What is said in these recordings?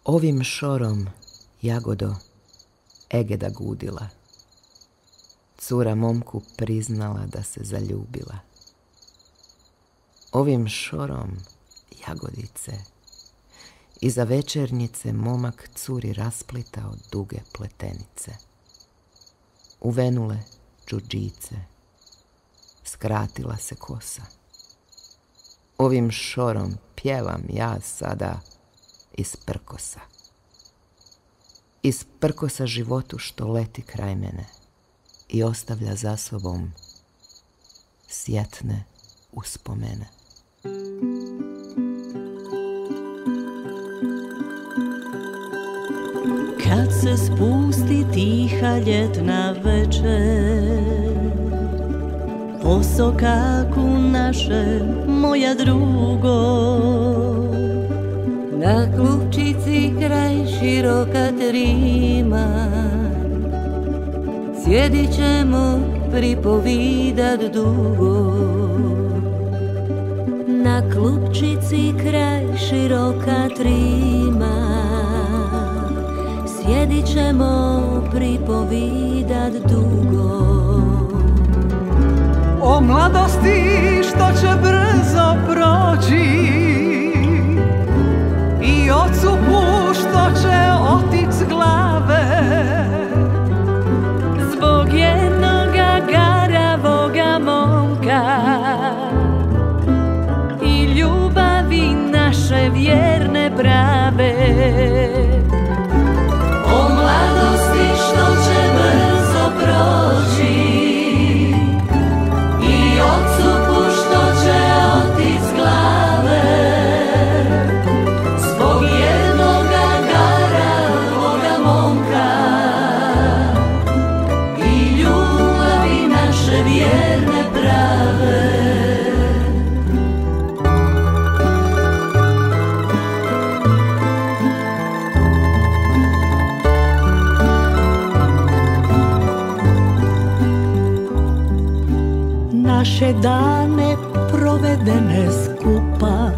Ovim šorom, jagodo, Egeda gudila. Cura momku priznala da se zaljubila. Ovim šorom, jagodice, iza večernjice momak curi rasplitao duge pletenice. Uvenule đurđice, skratila se kosa. Ovim šorom pjevam ja sada iz prkosa. Iz prkosa životu što leti kraj mene i ostavlja za sobom sjetne uspomene. Kad se spusti tiha ljetna večer, po sokaku naše, moja drugo, na klupčici kraj široka trima, sjedit ćemo pripovidat dugo. Na klupčici kraj široka trima, sjedit ćemo pripovidat dugo. O mladosti što će brzo proći i ocupu što će otić s glave, zbog jednoga garavoga momka i ljubavi naše vjerne prave. O mladosti što će brzo proći i ocupu što će otić s glave, zbog jednoga garavoga momka i ljubavi naše vjerne prave. naše dane provedene skupa,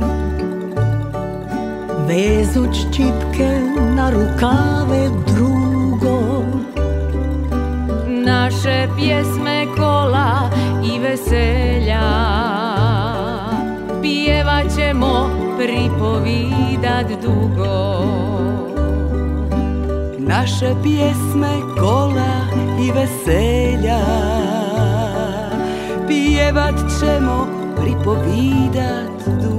vezuć čipke na rukave drugo. Naše pjesme kola i veselja pjevat ćemo pripovidat dugo. Naše pjesme kola i veselja pjevat ćemo pripovidat dugo.